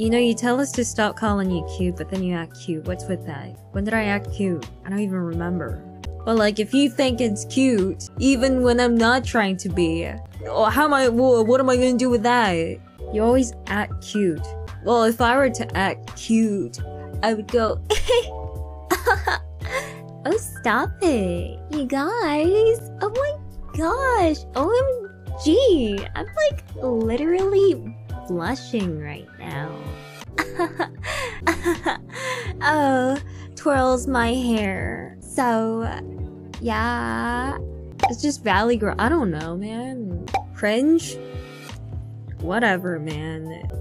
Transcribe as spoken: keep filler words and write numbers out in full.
You know, you tell us to stop calling you cute, but then you act cute. What's with that? When did I act cute? I don't even remember. But like, if you think it's cute, even when I'm not trying to be, oh, how am I, well, what am I gonna do with that? You always act cute. Well, if I were to act cute, I would go, oh, stop it. You guys. Oh my gosh. O M G. I'm like literally blushing right now. Oh, twirls my hair. So, yeah. It's just Valley Girl. I don't know, man. Cringe? Whatever, man.